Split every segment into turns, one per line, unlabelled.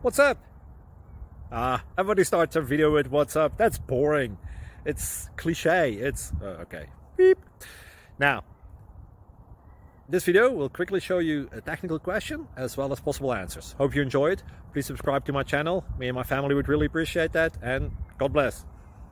What's up? Everybody starts a video with what's up. That's boring. It's cliche. It's okay. Beep. Now, this video will quickly show you a technical question as well as possible answers. Hope you enjoy it. Please subscribe to my channel. Me and my family would really appreciate that, and God bless.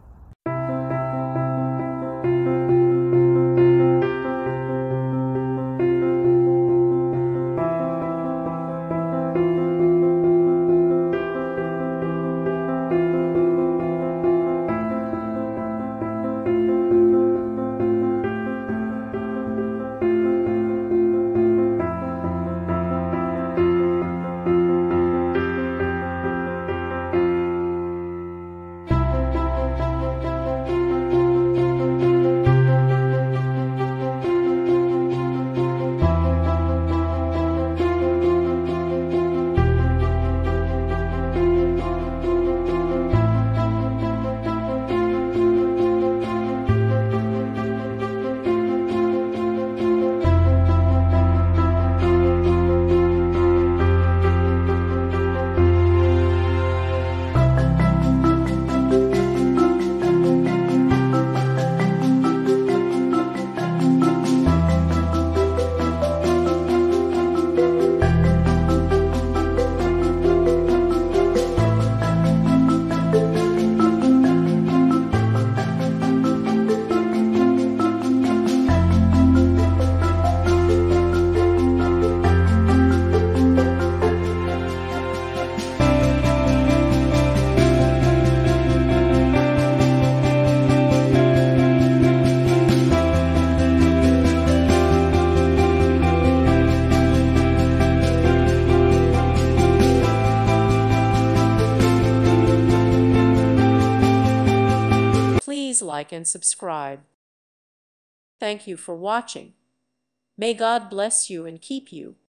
Please like and subscribe. Thank you for watching. May God bless you and keep you.